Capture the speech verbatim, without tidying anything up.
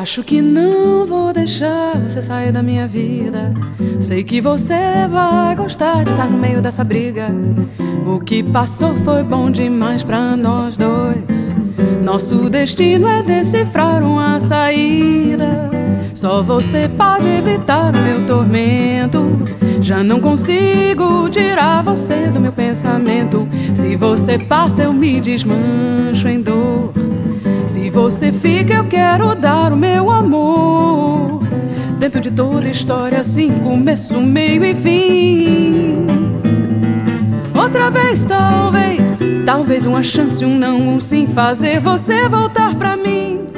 Acho que não vou deixar você sair da minha vida. Sei que você vai gostar de estar no meio dessa briga. O que passou foi bom demais pra nós dois. Nosso destino é decifrar uma saída. Só você pode evitar o meu tormento. Já não consigo tirar você do meu pensamento. Se você passa eu me desmancho em dor. Se você fica eu quero dar o meu amor. Dentro de toda história assim, começo, meio e fim. Outra vez talvez, talvez uma chance, um não, um sim, fazer você voltar pra mim.